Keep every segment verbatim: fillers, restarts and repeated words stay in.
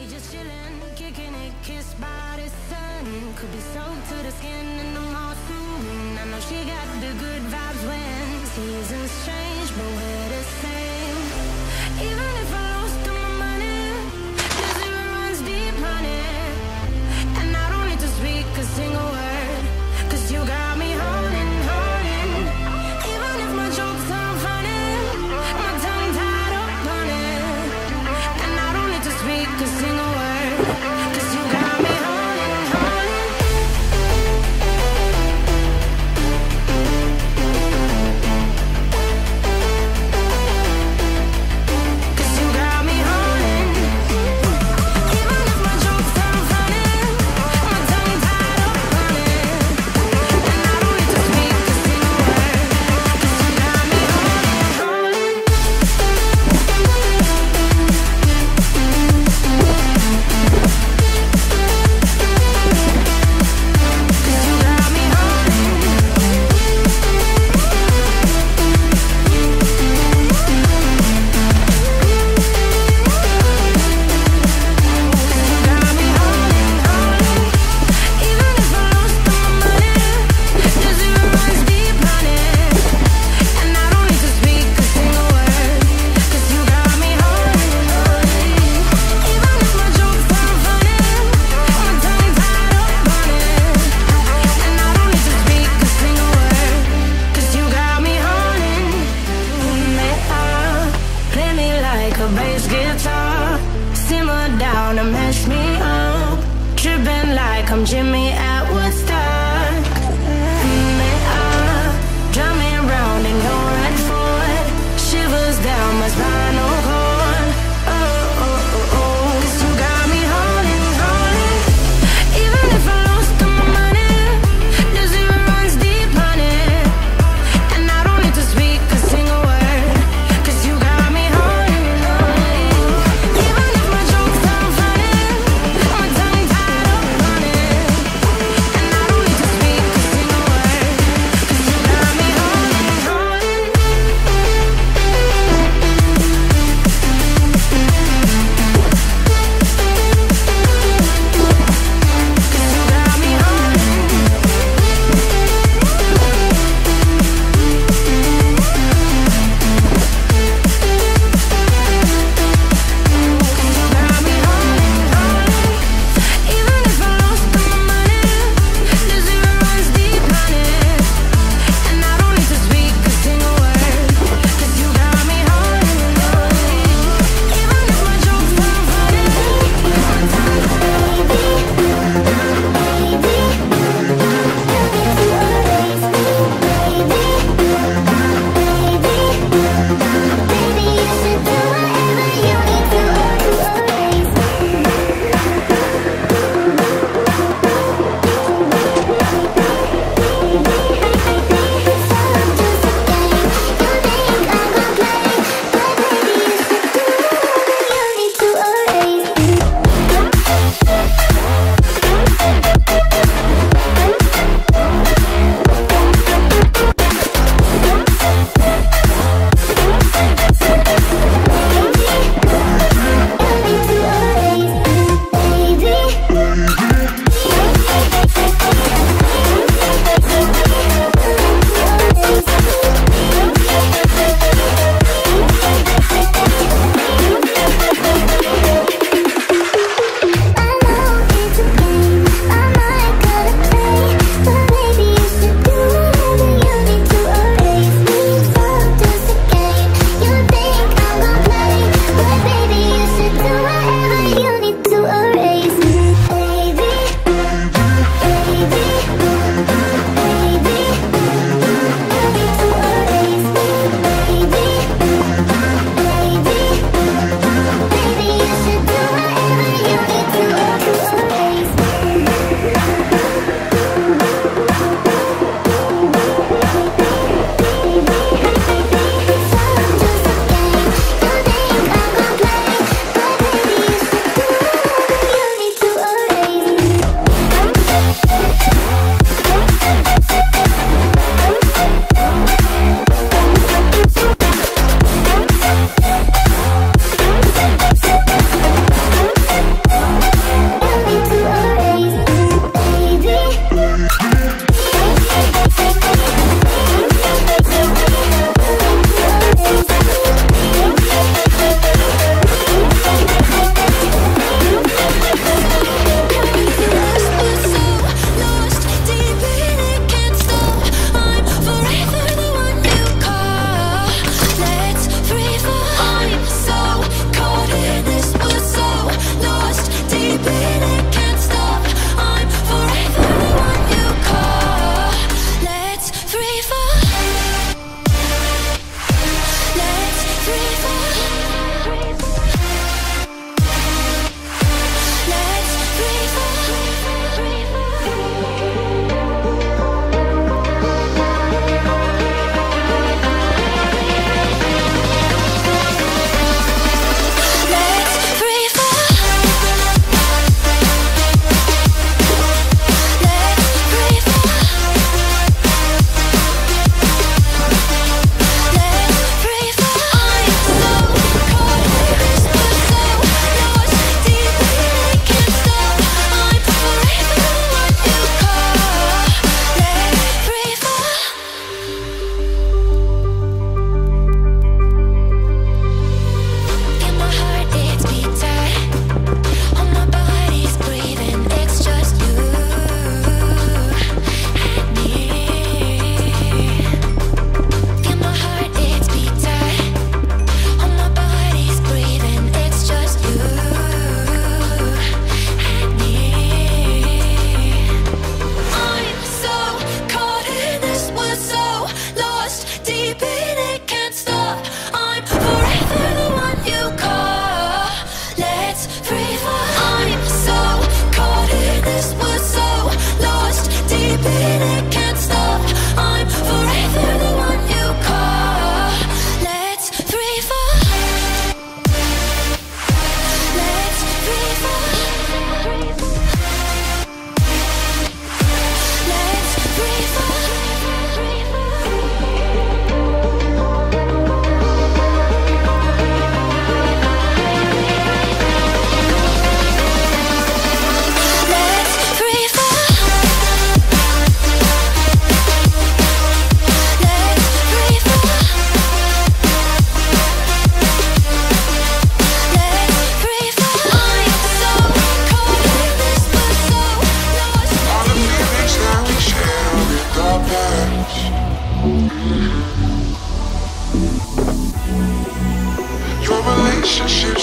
just chillin', kicking it, kissed by the sun. Could be soaked to the skin in the mall soon. I know she got the good vibes when seasons change, but we're the same. Even if I lost all my money, the zero runs deep, honey. And I don't need to speak a single word, cause you got me holding, holding. Even if my jokes aren't funny, my tongue tied up on it. And I don't need to speak a single word, cause you got me holding, holding. Cause you got me holding. Even if my jokes aren't funny, my tongue tied up on it. And I don't need to speak a single word, cause you got me holding, holding. Cause you got me holding. You got me holding, holding. Even if I lost all my money, the zero runs deep, honey. And I don't need to speak a single word, cause you got me holding, holding. Even if my jokes aren't funny, my tongue tied up on it. And I don't need to speak a single word, cause you got me holding. Me up, play me like a bass guitar. Simmer down and mash me up, tripping like I'm Jimmy at Woodstock. Me up, drive me around in your red Ford, shivers down my spinal cord. Oh, oh, oh, oh. Cause you got me holding, holding. Even if I lost all my money, the zero runs deep, honey. And I don't need to speak a single word, cause you got me holding, holding. Even if my jokes aren't funny, my tongue tied up on it.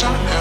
sun.